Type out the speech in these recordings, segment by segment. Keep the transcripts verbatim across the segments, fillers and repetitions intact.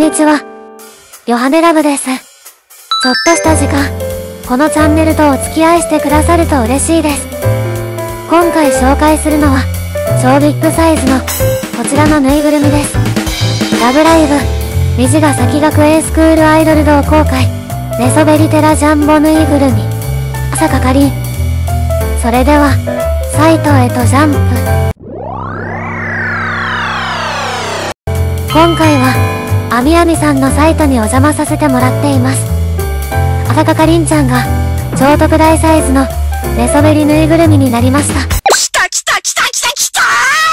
にちは。ヨハネラブです。ちょっとした時間、このチャンネルとお付き合いしてくださると嬉しいです。今回紹介するのは、超ビッグサイズの、こちらのぬいぐるみです。ラブライブ、虹ヶ崎学園スクールアイドル同好会、寝そべりテラジャンボぬいぐるみ、朝かかりん。それでは、サイトへとジャンプ。今回は、あみあみさんのサイトにお邪魔させてもらっています。朝かかりんちゃんが、超特大サイズの、寝そべりぬいぐるみになりました。 きたきたきたきたきた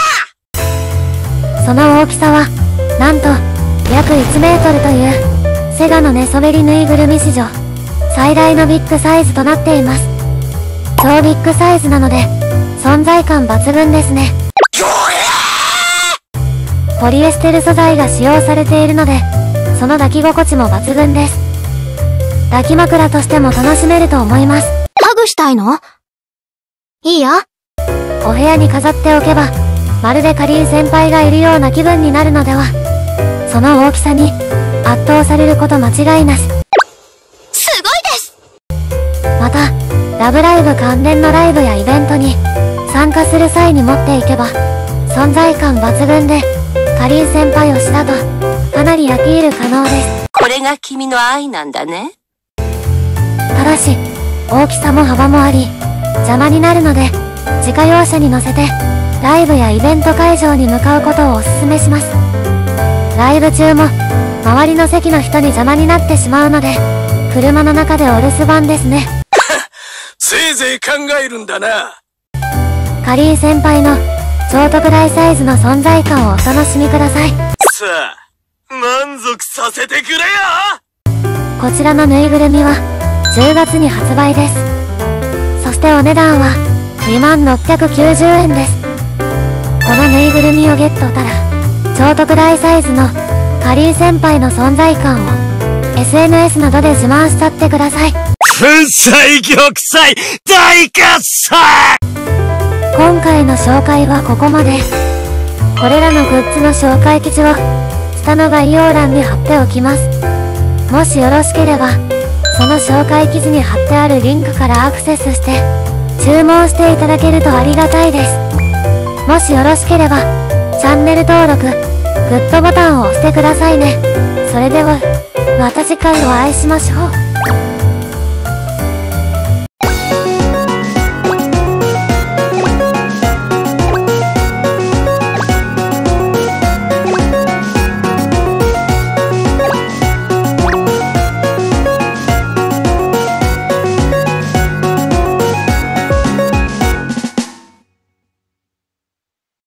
ーその大きさは、なんと、約いちメートルという、セガの寝そべりぬいぐるみ史上、最大のビッグサイズとなっています。超ビッグサイズなので、存在感抜群ですね。ポリエステル素材が使用されているので、その抱き心地も抜群です。抱き枕としても楽しめると思います。 ハグしたいの？いいよ。 お部屋に飾っておけば、まるでかりん先輩がいるような気分になるのでは。その大きさに、圧倒されること間違いなし。 すごいです！ また、ラブライブ関連のライブやイベントに、参加する際に持っていけば、存在感抜群で、かりん先輩推しだと、かなりアピール可能です。 これが君の愛なんだね。 ただし、大きさも幅もあり、邪魔になるので、自家用車に乗せて、ライブやイベント会場に向かうことをお勧めします。ライブ中も、周りの席の人に邪魔になってしまうので、車の中でお留守番ですね。 せいぜい考えるんだな。 かりん先輩の、超特大サイズの存在感をお楽しみください。 さあ、満足させてくれよ。 こちらのぬいぐるみは、じゅうがつに発売です。そしてお値段は、にまんろっぴゃくきゅうじゅうえんです。このぬいぐるみをゲットしたら、超特大サイズの、かりん先輩の存在感を、エスエヌエス などで自慢しちゃってください。 粉砕玉砕大喝采。 今回の紹介はここまで。これらのグッズの紹介記事を、下の概要欄に貼っておきます。もしよろしければ、その紹介記事に貼ってあるリンクからアクセスして、注文していただけるとありがたいです。もしよろしければ、チャンネル登録、グッドボタンを押してくださいね。それでは、また次回お会いしましょう。